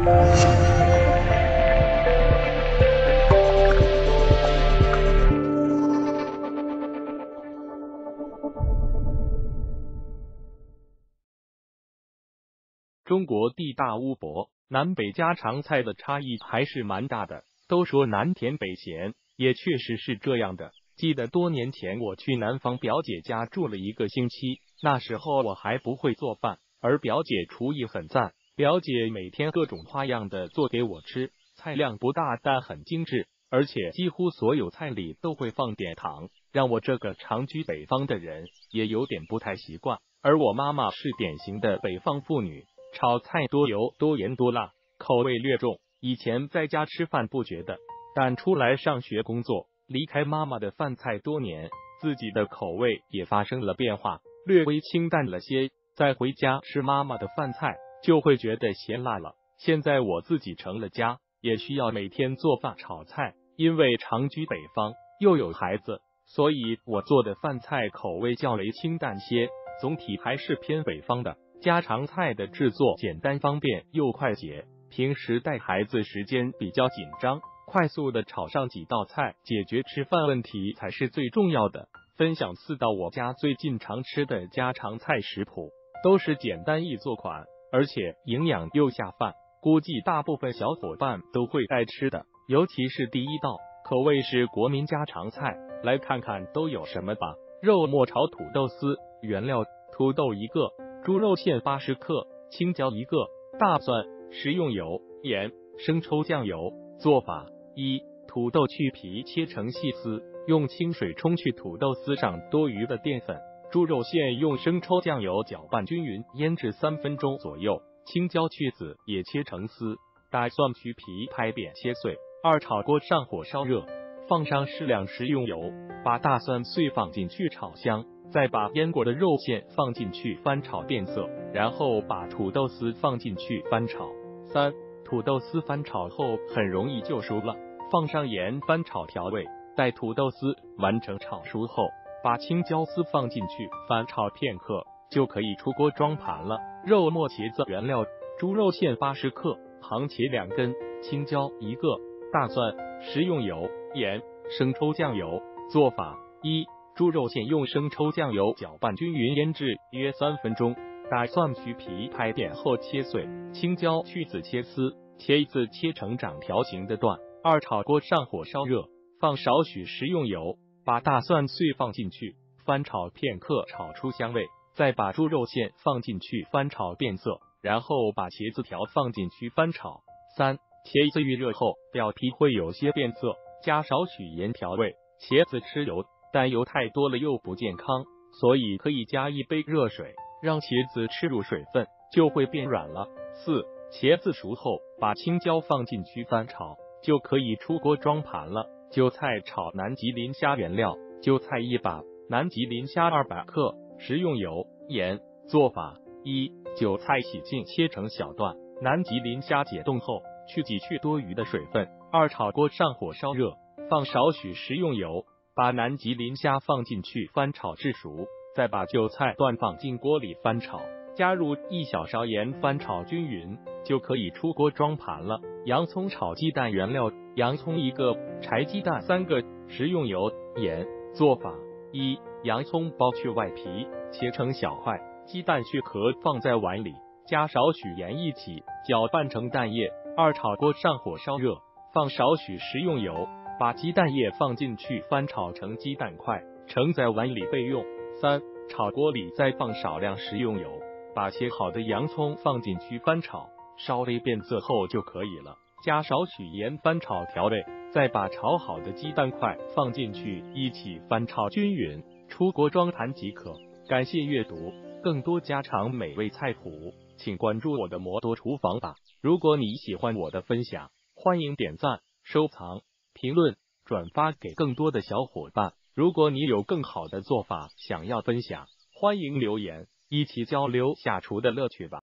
中国地大物博，南北家常菜的差异还是蛮大的。都说南甜北咸，也确实是这样的。记得多年前我去南方表姐家住了1个星期，那时候我还不会做饭，而表姐厨艺很赞。表姐每天各种花样的做给我吃，菜量不大，但很精致，而且几乎所有菜里都会放点糖，让我这个长居北方的人也有点不太习惯。而我妈妈是典型的北方妇女，炒菜多油多盐多辣，口味略重。以前在家吃饭不觉得，但出来上学工作，离开妈妈的饭菜多年，自己的口味也发生了变化，略微清淡了些。再回家吃妈妈的饭菜，就会觉得咸辣了。现在我自己成了家，也需要每天做饭炒菜，因为长居北方又有孩子，所以我做的饭菜口味较为清淡些，总体还是偏北方的。家常菜的制作简单方便又快捷，平时带孩子时间比较紧张，快速的炒上几道菜，解决吃饭问题才是最重要的。分享4道我家最近常吃的家常菜食谱，都是简单易做款，而且营养又下饭，估计大部分小伙伴都会爱吃的。尤其是第1道，口味是国民家常菜，来看看都有什么吧。肉末炒土豆丝，原料：土豆1个，猪肉馅80克，青椒1个，大蒜、食用油、盐、生抽、酱油。做法：1. 土豆去皮切成细丝，用清水冲去土豆丝上多余的淀粉。猪肉馅用生抽酱油搅拌均匀，腌制3分钟左右。青椒去籽也切成丝，大蒜去皮拍扁切碎。2. 炒锅上火烧热，放上适量食用油，把大蒜碎放进去炒香，再把腌过的肉馅放进去翻炒变色，然后把土豆丝放进去翻炒。3. 土豆丝翻炒后很容易就熟了，放上盐翻炒调味。待土豆丝完成炒熟后，把青椒丝放进去翻炒片刻，就可以出锅装盘了。肉末茄子原料：猪肉馅80克，杭茄2根，青椒1个，大蒜、食用油、盐、生抽、酱油。做法：1. 猪肉馅用生抽酱油搅拌均匀，腌制约3分钟。大蒜去皮拍扁后切碎，青椒去籽切丝，茄子切成长条形的段。2. 炒锅上火烧热，放少许食用油，把大蒜碎放进去，翻炒片刻，炒出香味，再把猪肉馅放进去翻炒变色，然后把茄子条放进去翻炒。3. 茄子预热后表皮会有些变色，加少许盐调味。茄子吃油，但油太多了又不健康，所以可以加1杯热水，让茄子吃入水分，就会变软了。4. 茄子熟后，把青椒放进去翻炒，就可以出锅装盘了。韭菜炒南极磷虾原料：韭菜1把，南极磷虾200克，食用油、盐。做法：1. 韭菜洗净切成小段，南极磷虾解冻后去挤去多余的水分。2. 炒锅上火烧热，放少许食用油，把南极磷虾放进去翻炒至熟，再把韭菜段放进锅里翻炒，加入1小勺盐翻炒均匀，就可以出锅装盘了。洋葱炒鸡蛋原料：洋葱1个，柴鸡蛋3个，食用油、盐。做法：1. 洋葱剥去外皮，切成小块，鸡蛋去壳放在碗里，加少许盐一起搅拌成蛋液。2. 炒锅上火烧热，放少许食用油，把鸡蛋液放进去翻炒成鸡蛋块，盛在碗里备用。3. 炒锅里再放少量食用油，把切好的洋葱放进去翻炒，稍微变色后就可以了，加少许盐翻炒调味，再把炒好的鸡蛋块放进去一起翻炒均匀，出锅装盘即可。感谢阅读，更多家常美味菜谱，请关注我的摩多厨房吧。如果你喜欢我的分享，欢迎点赞、收藏、评论、转发给更多的小伙伴。如果你有更好的做法想要分享，欢迎留言，一起交流下厨的乐趣吧。